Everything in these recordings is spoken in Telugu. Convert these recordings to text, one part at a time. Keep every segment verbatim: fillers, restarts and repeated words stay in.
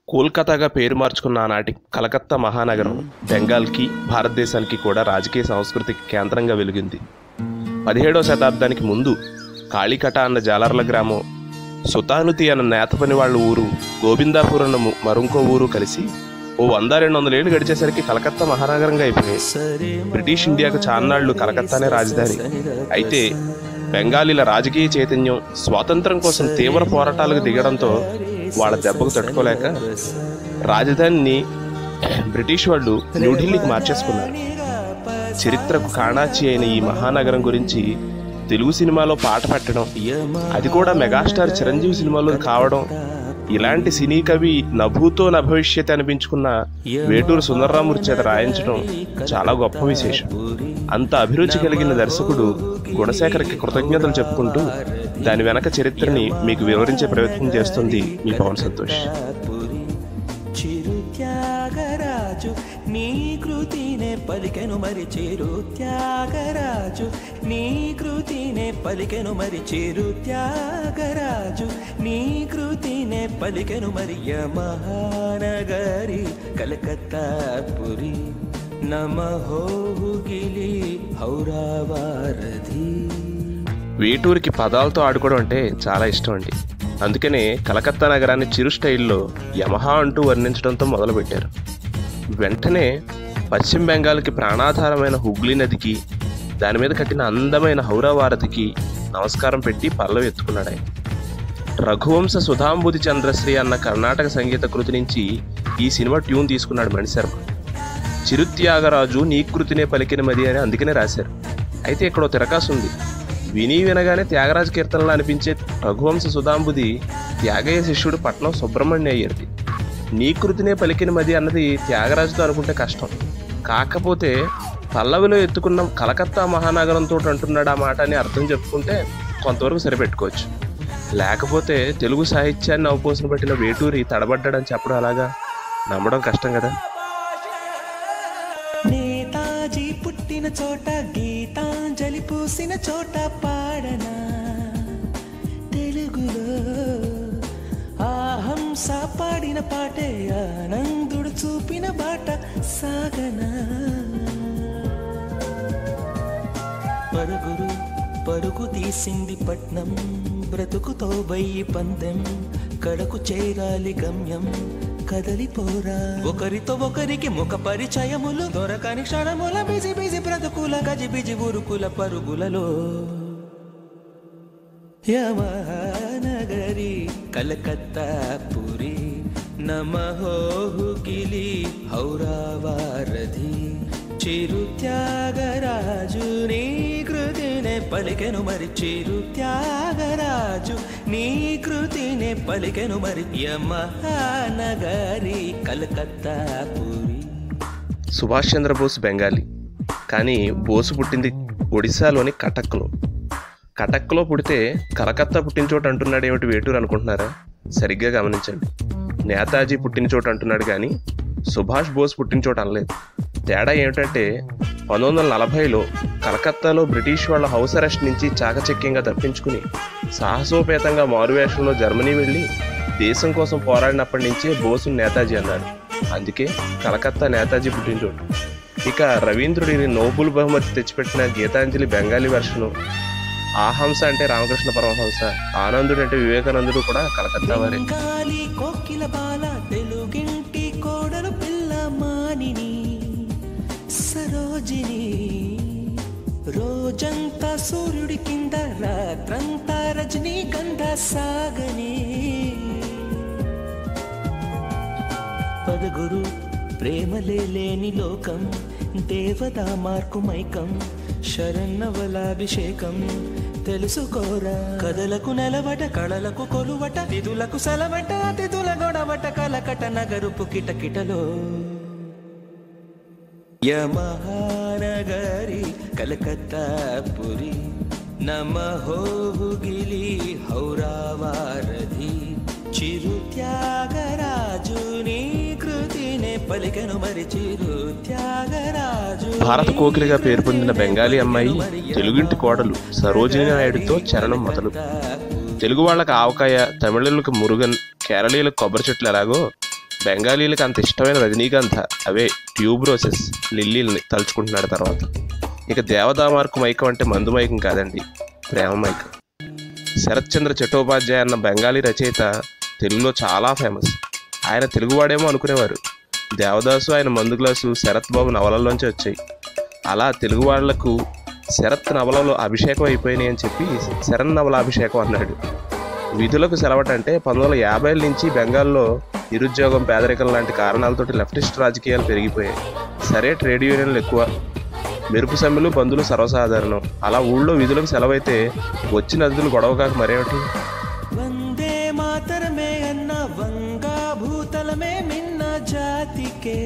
కోల్కతాగా పేరు మార్చుకున్న ఆనాటి కలకత్తా మహానగరం బెంగాల్కి భారతదేశానికి కూడా రాజకీయ సాంస్కృతిక కేంద్రంగా వెలిగింది. పదిహేడవ శతాబ్దానికి ముందు కాళీకట అన్న జాలర్ల గ్రామం, సుతానుతి అన్న నేత పని వాళ్ళ ఊరు, గోవిందాపూర్ అన్న మరొంకో ఊరు కలిసి ఓ వంద రెండు వందల ఏళ్ళు గడిచేసరికి కలకత్తా మహానగరంగా అయిపోయాయి. బ్రిటిష్ ఇండియాకు చాన్నాళ్లు కలకత్తానే రాజధాని. అయితే బెంగాలీల రాజకీయ చైతన్యం స్వాతంత్రం కోసం తీవ్ర పోరాటాలకు దిగడంతో వాళ్ళ దెబ్బకు తట్టుకోలేక రాజధానిని బ్రిటిష్ వాళ్ళు న్యూఢిల్లీకి మార్చేసుకున్నారు. చరిత్రకు కాణాచి అయిన ఈ మహానగరం గురించి తెలుగు సినిమాలో పాట పెట్టడం, అది కూడా మెగాస్టార్ చిరంజీవి సినిమాలో కావడం, ఇలాంటి సినీ కవి నభూతో నభవిష్యత్ అనిపించుకున్న వేటూరు సుందరరామూర్తి చేత రాయించడం చాలా గొప్ప విశేషం. అంత అభిరుచి కలిగిన దర్శకుడు గుణశేఖర్కి కృతజ్ఞతలు చెప్పుకుంటూ దాని వెనక చరిత్రని మీకు వివరించే ప్రయత్నం చేస్తుంది మీ పవన్ సంతోష్. త్యాగరాజు నీ కృతినే పలికెను మరి చేరు త్యాగరాజు నీ కృతినే పలికెను మరి చేరు త్యాగరాజు నీ కృతినే పలికెను మరి మహానగరి కలకత్తా పురి నమహోగిలి హౌరావారధి. వేటూరికి పదాలతో ఆడుకోవడం అంటే చాలా ఇష్టం అండి. అందుకనే కలకత్తా నగరాన్ని చిరు స్టైల్లో యమహా అంటూ వర్ణించడంతో మొదలుపెట్టారు. వెంటనే పశ్చిమ బెంగాల్కి ప్రాణాధారమైన హుగ్లీ నదికి, దాని మీద కట్టిన అందమైన హౌరావారధికి నమస్కారం పెట్టి పల్లవి ఎత్తుకున్నాడు ఆయన. రఘువంశ సుధాంబుది చంద్రశ్రీ అన్న కర్ణాటక సంగీత కృతి నుంచి ఈ సినిమా ట్యూన్ తీసుకున్నాడు మణిశర్మ. చిరుత్యాగరాజు నీ కృతినే పలికిన మది అని అందుకనే రాశారు. అయితే ఇక్కడ తిరకాసు ఉంది. విని వినగానే త్యాగరాజ కీర్తనలు అనిపించే రఘువంశ సుధాంబుది త్యాగయ్య శిష్యుడు పట్నం సుబ్రహ్మణ్య అయ్యర్ది. నీ కృతినే పలికిన మది అన్నది త్యాగరాజుతో అనుకుంటే కష్టం. కాకపోతే పల్లవిలో ఎత్తుకున్న కలకత్తా మహానగరంతో అంటున్నాడు ఆ మాట అని అర్థం చెప్పుకుంటే కొంతవరకు సరిపెట్టుకోవచ్చు. లేకపోతే తెలుగు సాహిత్యాన్ని అవపోసన పెట్టిన వేటూరి తడబడ్డాడని చెప్పడం అలాగా నమ్మడం కష్టం కదా. నేతాజీ పుట్టిన చోట గీతాంజలి పూసిన చోట పాడనా తెలుగులో ఆహంస పాడిన పాటే ఆనందుడు చూపిన బాట సాగనా. పరుగురు పరుగు తీసింది పట్నం బ్రతుకుతో బయ్యి పందెం కడకు చేరాలి గమ్యం కదలిపోరా ఒకరితో ఒకరికి ముఖ పరిచయములు దొరకని క్షణముల బిజి బిజి బ్రతుకుల గజి బిజి ఉరుకుల పరుగులలో యమహానగరి కలకత్తా పురి నమహోగిలి హౌరావారధి చిరు త్యాగరాజు నీ కృతినే పలికెను మరి చిరు త్యాగరాజు నీ కృతినే పలికెను మరి యమహానగరి కలకత్తా పురి. సుభాష్ చంద్రబోస్ బెంగాలీ, కానీ బోసు పుట్టింది ఒడిశాలోని కటక్లో. కటక్లో పుడితే కలకత్తా పుట్టిన చోటు అంటున్నాడు ఏమిటి వేటూరు అనుకుంటున్నారా? సరిగ్గా గమనించండి. నేతాజీ పుట్టిన చోటు అంటున్నాడు కానీ సుభాష్ బోస్ పుట్టిన చోటు అనలేదు. తేడా ఏమిటంటే పంతొమ్మిది వందల నలభైలో కలకత్తాలో బ్రిటిష్ వాళ్ళ హౌస్ అరెస్ట్ నుంచి చాకచక్యంగా తప్పించుకుని సాహసోపేతంగా మారువేషంలో జర్మనీ వెళ్ళి దేశం కోసం పోరాడినప్పటి నుంచే బోసు నేతాజీ అన్నారు. అందుకే కలకత్తా నేతాజీ పుట్టిన చోటు. ఇక రవీంద్రుడిని నోబుల్ బహుమతి తెచ్చిపెట్టిన గీతాంజలి బెంగాలీ వెర్షను, ఆహంస అంటే రామకృష్ణ పరమహంస, ఆనందుడు అంటే వివేకానందుడు కూడా కలకత్తా వారే. సరోజిని రోజంతా సూర్యుడి కింద రాత్రంతా రజనీ గంధ సాగని పదగురు ప్రేమలే లేని లోకం దేవతా మార్కు మైకం శరన్నవలాభిషేకం తెలుసుకోరా కథలకు నెలవట కళలకు కొలువట తిథులకు సెలవట అతిథుల గొడవట కలకట నగరుపు కిటకిటలో యమహానగరి కలకత్తా పురి నమహోగిలి హౌరావారధి చిరు త్యాగరాజు నీ కృతినే పలికెను మరి చిరు త్యాగరాజు. భారత కోకిలిగా పేరు పొందిన బెంగాలీ అమ్మాయి తెలుగింటి కోడలు సరోజిని నాయుడుతో చరణం మొదలు. తెలుగు వాళ్ళకి ఆవకాయ, తమిళులకు మురుగన్, కేరళీయులకు కొబ్బరి చెట్లు ఎలాగో బెంగాలీలకు అంత ఇష్టమైన రజనీకాంత్ అవే ట్యూబ్ రోసెస్ లిల్లీల్ని తలుచుకుంటున్నాడు తర్వాత. ఇక దేవదామార్కు మైకం అంటే మందు మైకం కాదండి, ప్రేమ మైకం. శరత్ చంద్ర చట్టోపాధ్యాయ అన్న బెంగాలీ రచయిత తెలుగులో చాలా ఫేమస్. ఆయన తెలుగువాడేమో అనుకునేవారు. దేవదాసు ఆయన మందు గ్లాసు శరత్ బాబు నవలల్లోంచి వచ్చాయి. అలా తెలుగు వాళ్లకు శరత్ నవలలో అభిషేకం అయిపోయినాయి అని చెప్పి శరణ్ నవల అభిషేకం అన్నాడు. విధులకు సెలవటంటే పంతొమ్మిది వందల యాభైల నుంచి బెంగాల్లో నిరుద్యోగం, పేదరికం లాంటి కారణాలతోటి లెఫ్టిస్ట్ రాజకీయాలు పెరిగిపోయాయి. సరే, ట్రేడ్ యూనియన్లు ఎక్కువ, మెరుపు సమ్మెలు, బంధులు సర్వసాధారణం. అలా ఊళ్ళో విధులకు సెలవైతే వచ్చిన అతిథులు గొడవ కాక మరేమిటి. వందే మాతరమే అన్న వంగా భూతలమే మిన్న జాతికే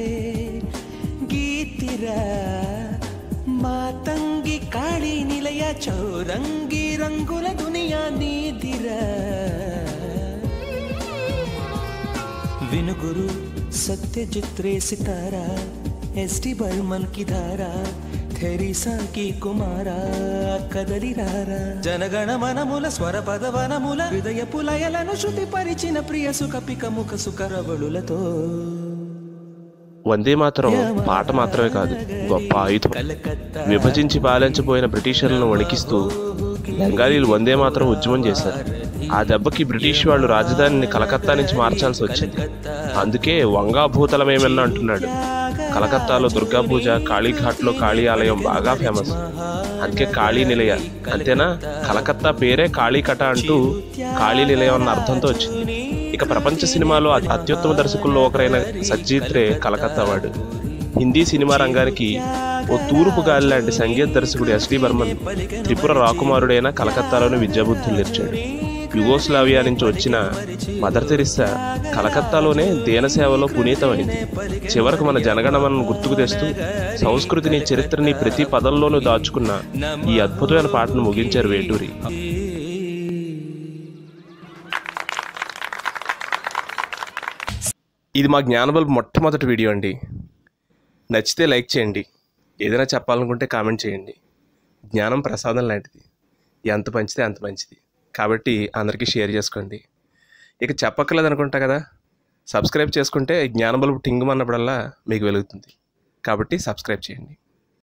గీతిరా మాతంగి కాళీ నిలయ చౌరంగి రంగుల దునియా నీదిరా. వినుగురు సత్యజిత్ రే సితారా, ఎస్టి బర్మన్ కి ధారా, థెరిసా కి కుమారా కదలిరారా. జనగణ మనముల స్వర పదవనముల హృదయ పులయలను శృతి పరిచిన ప్రియ సుఖ పిక ముఖ సుకరవళులతో. వందే మాతరం పాట మాత్రమే కాదు, గొప్ప ఆయుధం. విభజించి పాలించబోయిన బ్రిటిషర్లను వణికిస్తూ బెంగాలీలు వందే మాతరం ఉద్యమం చేశారు. ఆ దెబ్బకి బ్రిటిష్ వాళ్ళు రాజధానిని కలకత్తా నుంచి మార్చాల్సి వచ్చింది. అందుకే వంగా భూతలమేమన్నా అంటున్నాడు. కలకత్తాలో దుర్గా పూజ, కాళీఘాట్లో కాళీ ఆలయం బాగా ఫేమస్. అందుకే కాళీ నిలయ. అంతేనా, కలకత్తా పేరే కాళీకట అంటూ కాళీ నిలయం అన్న అర్థంతో వచ్చింది. ఇక ప్రపంచ సినిమాలో అత్యుత్తమ దర్శకుల్లో ఒకరైన సత్యజిత్ రే కలకత్తా వాడు. హిందీ సినిమా రంగానికి ఓ తూర్పు గాలి లాంటి సంగీత దర్శకుడు ఎస్డి బర్మన్ త్రిపుర రాకుమారుడైన కలకత్తాలోని విద్యాబుద్ధులు నేర్చాడు. యుగోస్లావియా నుంచి వచ్చిన మదర్ తెరిస్సా కలకత్తాలోనే దీనసేవలో పునీతమైంది. చివరకు మన జనగణమనను గుర్తుకు తెస్తూ సంస్కృతిని, చరిత్రని ప్రతి పదంలోనూ దాచుకున్న ఈ అద్భుతమైన పాటను ముగించారు వేటూరి. ఇది మా జ్ఞానబల్బ్ మొట్టమొదటి వీడియో అండి. నచ్చితే లైక్ చేయండి, ఏదైనా చెప్పాలనుకుంటే కామెంట్ చేయండి. జ్ఞానం ప్రసాదం లాంటిది, ఎంత పంచితే అంత మంచిది. కాబట్టి అందరికీ షేర్ చేసుకోండి. ఇక చెప్పక్కర్లేదు అనుకుంటా కదా, సబ్స్క్రైబ్ చేసుకుంటే జ్ఞానబల్బ్ టింగ్ అన్నప్పుడల్లా మీకు వెలుగుతుంది. కాబట్టి సబ్స్క్రైబ్ చేయండి.